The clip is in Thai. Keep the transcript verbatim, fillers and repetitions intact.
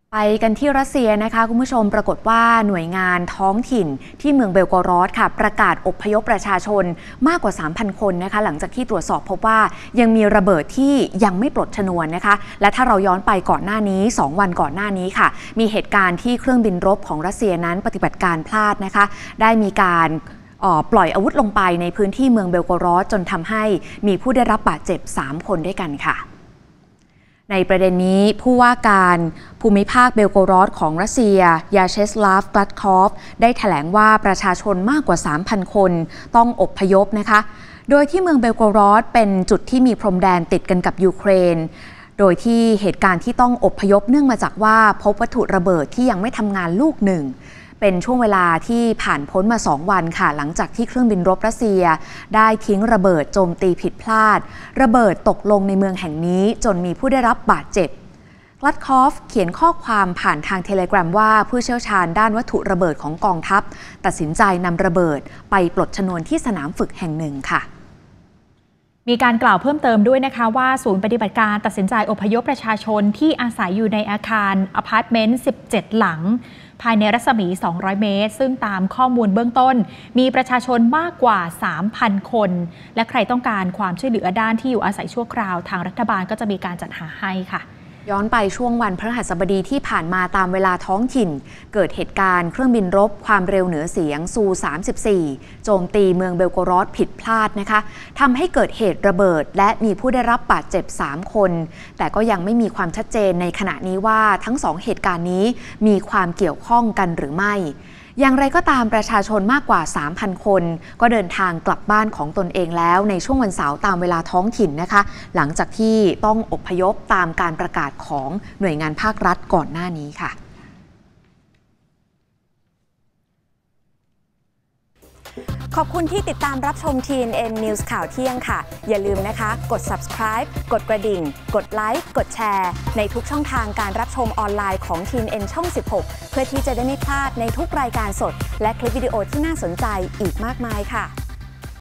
ไปกันที่รัสเซียนะคะคุณผู้ชมปรากฏว่าหน่วยงานท้องถิ่นที่เมืองเบลโกรอดค่ะประกาศอพยพประชาชนมากกว่า สามพัน คนนะคะหลังจากที่ตรวจสอบพบว่ายังมีระเบิดที่ยังไม่ปลดชนวนนะคะและถ้าเราย้อนไปก่อนหน้านี้สองวันก่อนหน้านี้ค่ะมีเหตุการณ์ที่เครื่องบินรบของรัสเซียนั้นปฏิบัติการพลาดนะคะได้มีการปล่อยอาวุธลงไปในพื้นที่เมืองเบลโกรอดจนทำให้มีผู้ได้รับบาดเจ็บสามคนด้วยกันค่ะในประเด็นนี้ผู้ว่าการภูมิภาคเบลโกรอดของรัสเซียยาเชสลาฟกลัดคอฟได้แถลงว่าประชาชนมากกว่า สามพัน คนต้องอพยพนะคะโดยที่เมืองเบลโกรอดเป็นจุดที่มีพรมแดนติดกันกับยูเครนโดยที่เหตุการณ์ที่ต้องอพยพเนื่องมาจากว่าพบวัตถุระเบิดที่ยังไม่ทำงานลูกหนึ่งเป็นช่วงเวลาที่ผ่านพ้นมาสองวันค่ะหลังจากที่เครื่องบินรบรัสเซียได้ทิ้งระเบิดโจมตีผิดพลาดระเบิดตกลงในเมืองแห่งนี้จนมีผู้ได้รับบาดเจ็บกลัดคอฟเขียนข้อความผ่านทางเทเลกราฟว่าผู้เชี่ยวชาญด้านวัตถุระเบิดของกองทัพตัดสินใจนำระเบิดไปปลดชนวนที่สนามฝึกแห่งหนึ่งค่ะมีการกล่าวเพิ่มเติมด้วยนะคะว่าศูนย์ปฏิบัติการตัดสินใจอพยพประชาชนที่อาศัยอยู่ในอาคารอพาร์ตเมนต์สิบเจ็ดหลังภายในรัศมีสองร้อยเมตรซึ่งตามข้อมูลเบื้องต้นมีประชาชนมากกว่า สามพัน คนและใครต้องการความช่วยเหลือด้านที่อยู่อาศัยชั่วคราวทางรัฐบาลก็จะมีการจัดหาให้ค่ะย้อนไปช่วงวันพฤหัสบดีที่ผ่านมาตามเวลาท้องถิ่นเกิดเหตุการณ์เครื่องบินรบความเร็วเหนือเสียงซูสามสิบสี่โจมตีเมืองเบลโกรอดผิดพลาดนะคะทำให้เกิดเหตุระเบิดและมีผู้ได้รับบาดเจ็บสามคนแต่ก็ยังไม่มีความชัดเจนในขณะนี้ว่าทั้งสองเหตุการณ์นี้มีความเกี่ยวข้องกันหรือไม่อย่างไรก็ตามประชาชนมากกว่า สามพัน คนก็เดินทางกลับบ้านของตนเองแล้วในช่วงวันเสาร์ตามเวลาท้องถิ่นนะคะหลังจากที่ต้องอพยพตามการประกาศของหน่วยงานภาครัฐก่อนหน้านี้ค่ะขอบคุณที่ติดตามรับชม ที เอ็น เอ็น News ข่าวเที่ยงค่ะอย่าลืมนะคะกด Subscribe กดกระดิ่งกดไลค์กดแชร์ในทุกช่องทางการรับชมออนไลน์ของ ที เอ็น เอ็น ช่อง สิบหกเพื่อที่จะได้ไม่พลาดในทุกรายการสดและคลิปวิดีโอที่น่าสนใจอีกมากมายค่ะ